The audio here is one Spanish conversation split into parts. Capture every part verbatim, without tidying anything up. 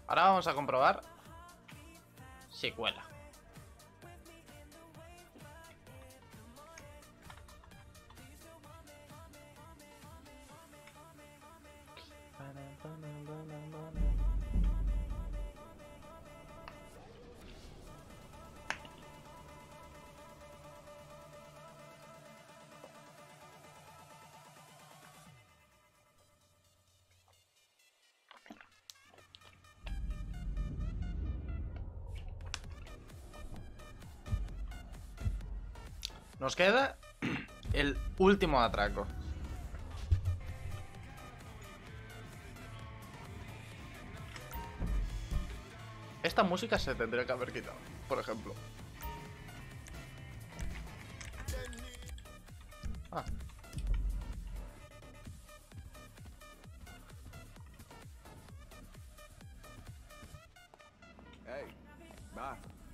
Ahora vamos a comprobar si cuela. Nos queda el último atraco. Esta música se tendría que haber quitado, por ejemplo. Ah. Hey, va.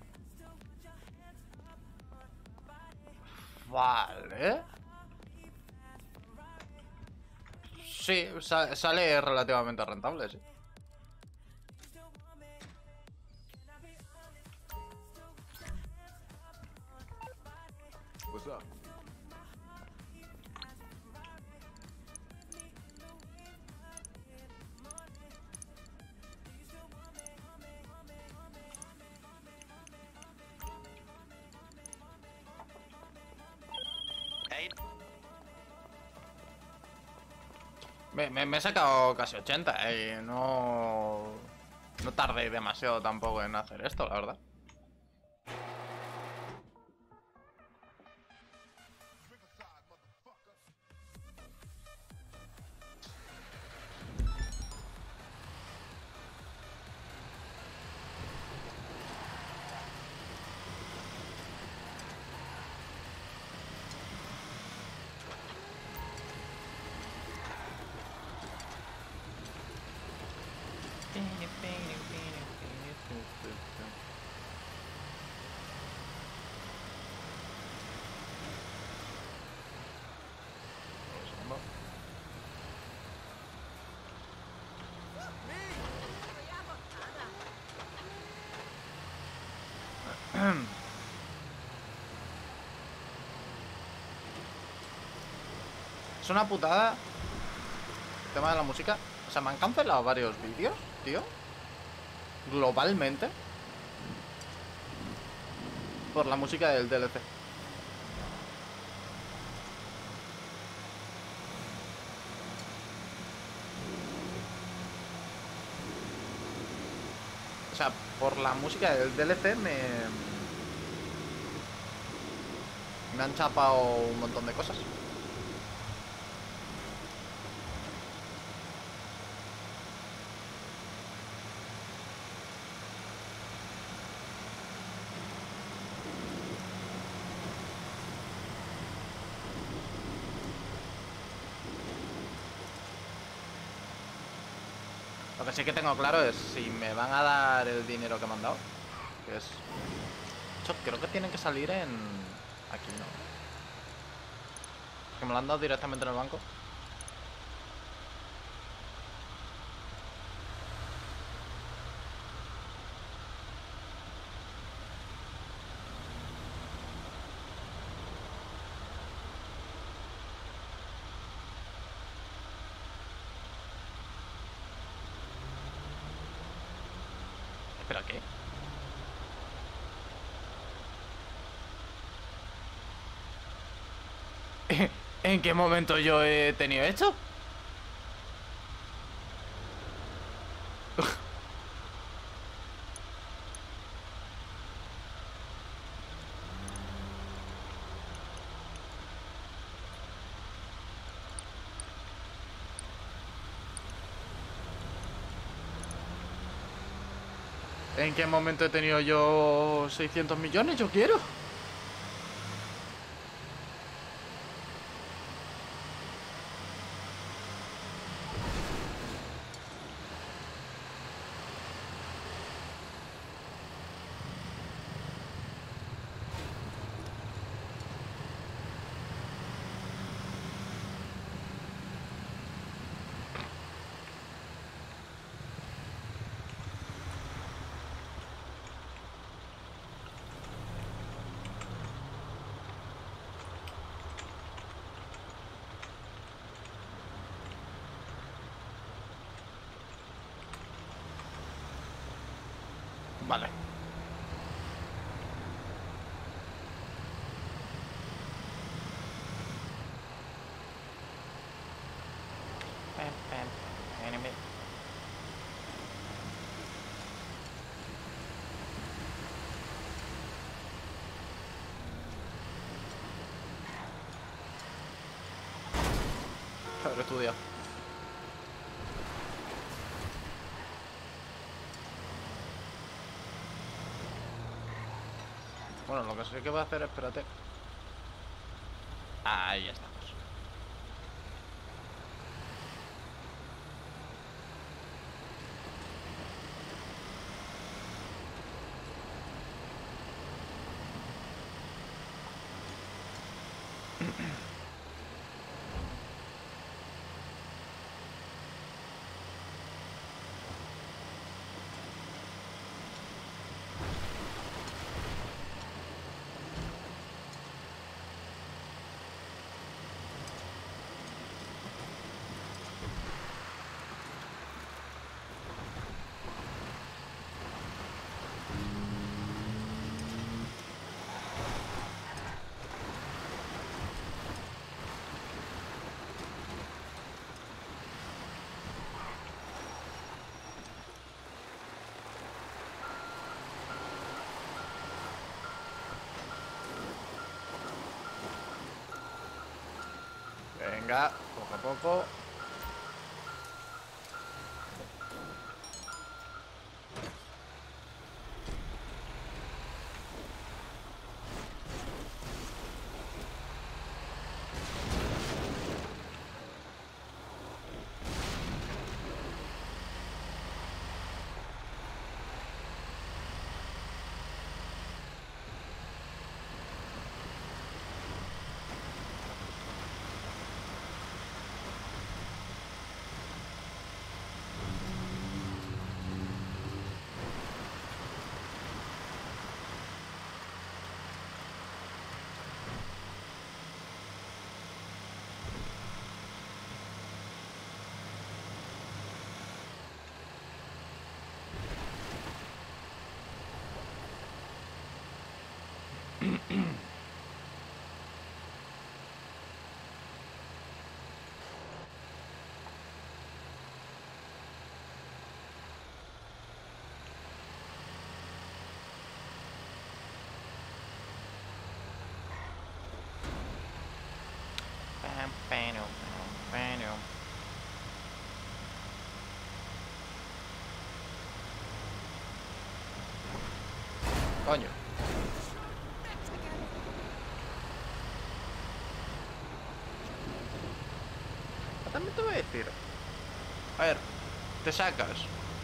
Vale. Sí, sa sale relativamente rentable, sí. What's up? Me, me, me he sacado casi ochenta, eh. No... No tardé demasiado tampoco en hacer esto, la verdad. Es una putada el tema de la música. O sea, me han cancelado varios vídeos, tío. Globalmente. Por la música del D L C. O sea, por la música del D L C me... Me han chapado un montón de cosas. Lo que sí que tengo claro es si me van a dar el dinero que me han dado. Que es... De hecho, creo que tienen que salir en... Aquí no. Que me lo han dado directamente en el banco. ¿Espera qué? ¿En qué momento yo he tenido esto? ¿En qué momento he tenido yo seiscientos millones? Yo quiero. Vale. Pam, pam, enemy. Haber estudiado. Bueno, lo que sé que voy a hacer, espérate. Ahí estamos. Venga, poco a poco. Pam, pam, pam, pam. Coño. También te voy a decir. A ver, te sacas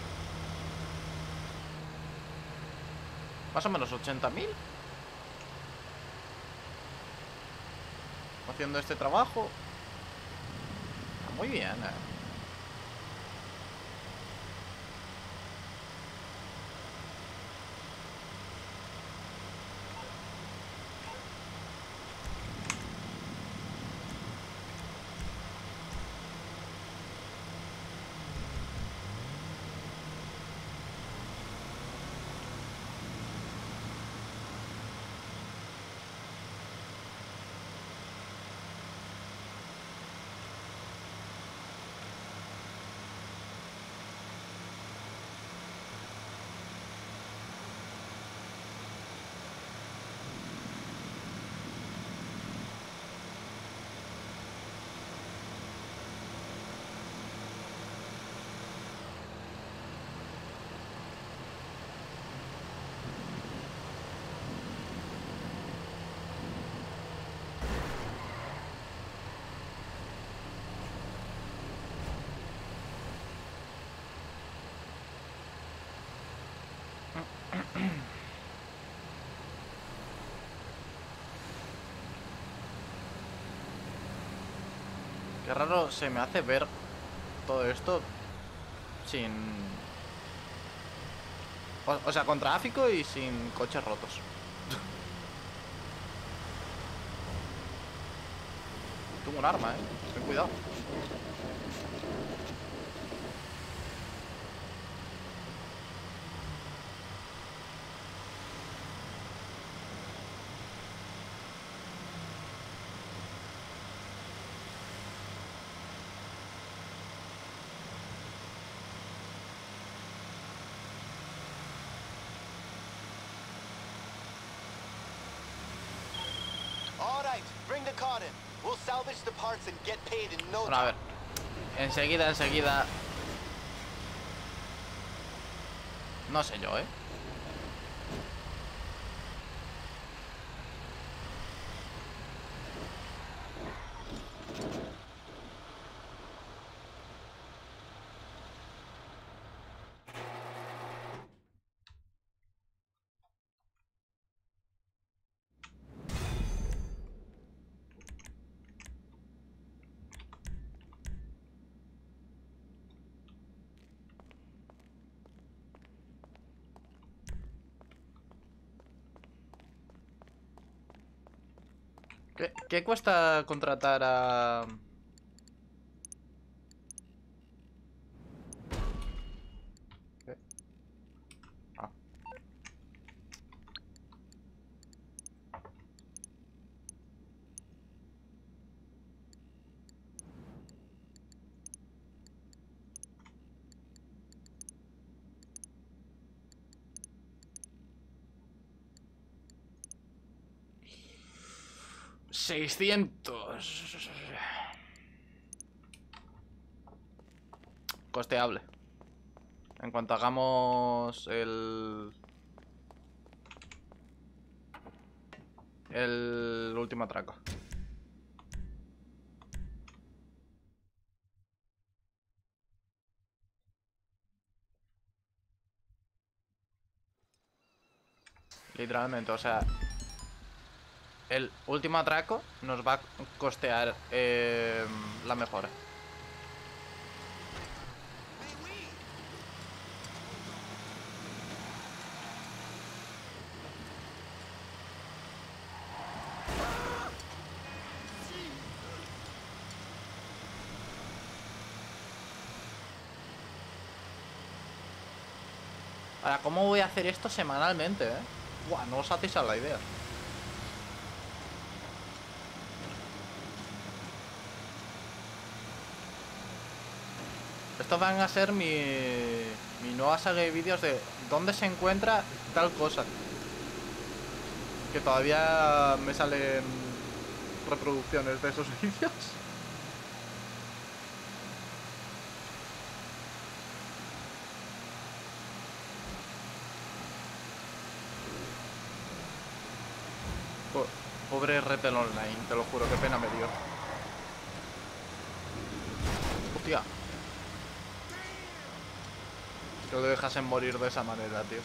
más o menos ochenta mil haciendo este trabajo. Está muy bien, eh. Qué raro se me hace ver todo esto sin... O, o sea, con tráfico y sin coches rotos. Tengo un arma, eh. Ten cuidado. the Cotton. We'll salvage the parts and get paid in no Bueno, a ver. time. Enseguida, enseguida. No sé yo, ¿eh? ¿Qué, qué cuesta contratar a...? ¿Qué? Ah. seiscientos. Costeable. En cuanto hagamos el... El último atraco. Literalmente, o sea... El último atraco nos va a costear eh, la mejora. Ahora, ¿cómo voy a hacer esto semanalmente, eh? Buah, no os hacéis a la idea. Estos van a ser mi, mi nueva saga de vídeos de dónde se encuentra tal cosa. Que todavía me salen reproducciones de esos vídeos. Po- Pobre Repel Online, te lo juro, qué pena me dio. Hostia. Que lo dejasen morir de esa manera, tío.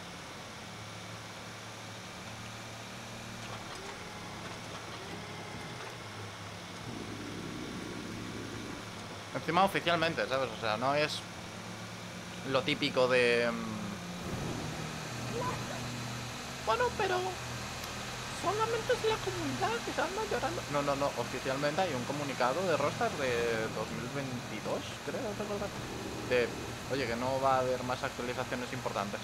Encima oficialmente, ¿sabes? O sea, no es lo típico de... mm, Bueno, pero... solamente es la comunidad que se anda llorando. No, no, no. Oficialmente hay un comunicado de Rockstar de dos mil veintidós, creo recordar. De... Oye, que no va a haber más actualizaciones importantes.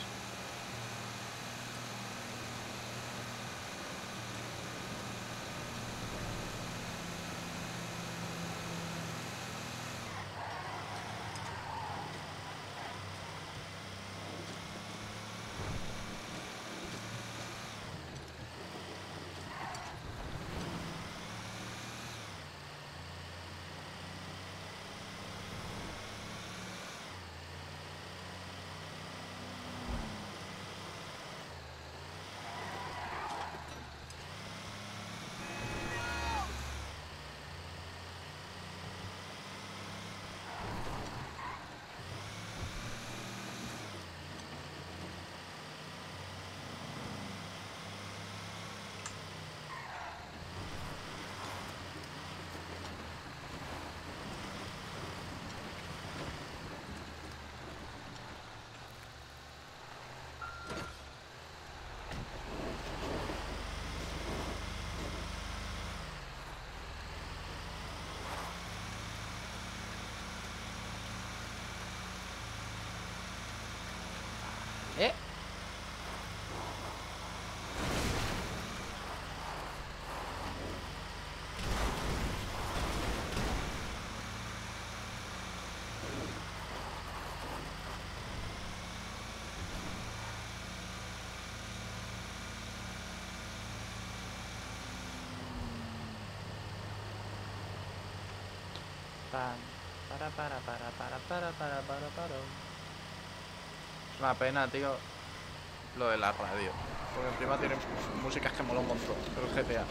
Pam, para, para, para, para, para, para, para, para. Es una pena, tío, lo de la radio. Porque encima tiene músicas que mola un montón. Pero el G T A.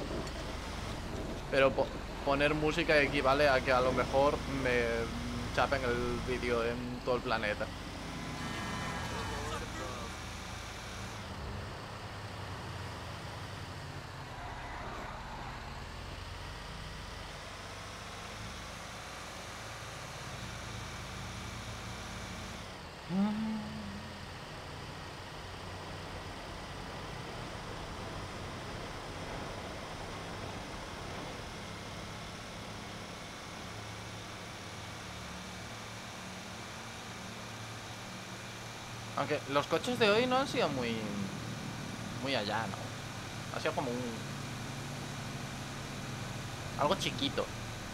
Pero po poner música equivale a que a lo mejor me chapen el vídeo en todo el planeta. Aunque los coches de hoy no han sido muy... Muy allá, ¿no? Ha sido como un... Algo chiquito.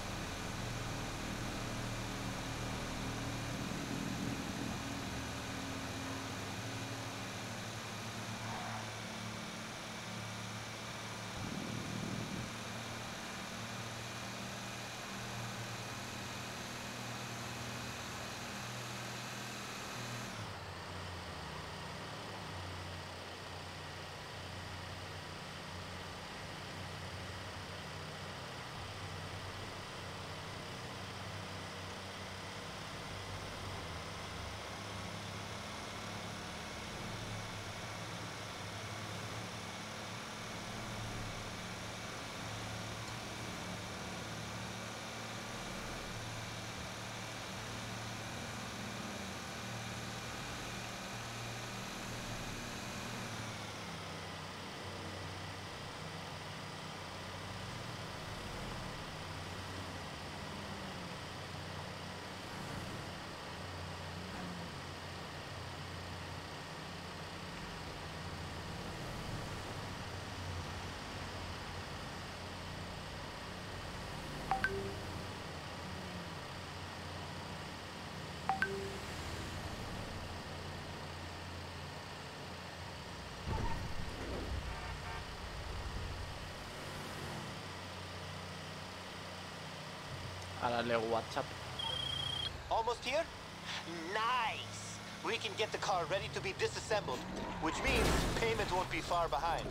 A darle WhatsApp. Almost here? Nice! We can get the car ready to be disassembled, which means payment won't be far behind.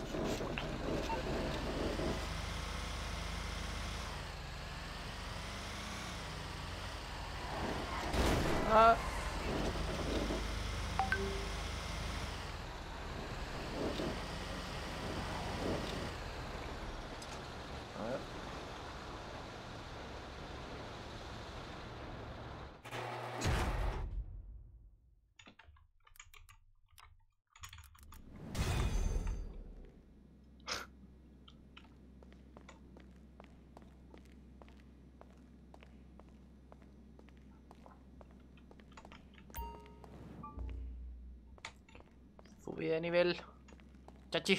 Ah. A ver. Subí de nivel. Chachi.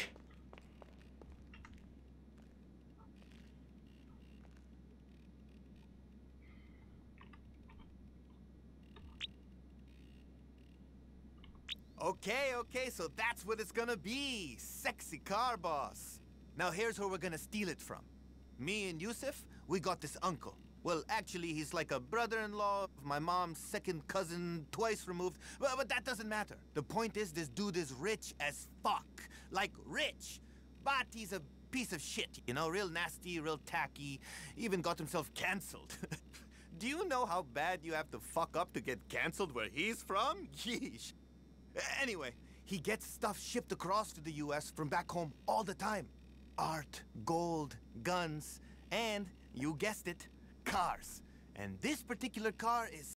Okay, okay, so that's what it's gonna be. Sexy car boss. Now here's where we're gonna steal it from. Me and Yusuf, we got this uncle. Well, actually, he's like a brother-in-law of my mom's second cousin, twice removed. But, but that doesn't matter. The point is, this dude is rich as fuck. Like, rich. But he's a piece of shit, you know? Real nasty, real tacky. Even got himself canceled. Do you know how bad you have to fuck up to get canceled where he's from? Yeesh. Anyway, he gets stuff shipped across to the U S from back home all the time. Art, gold, guns, and, you guessed it, cars. And this particular car is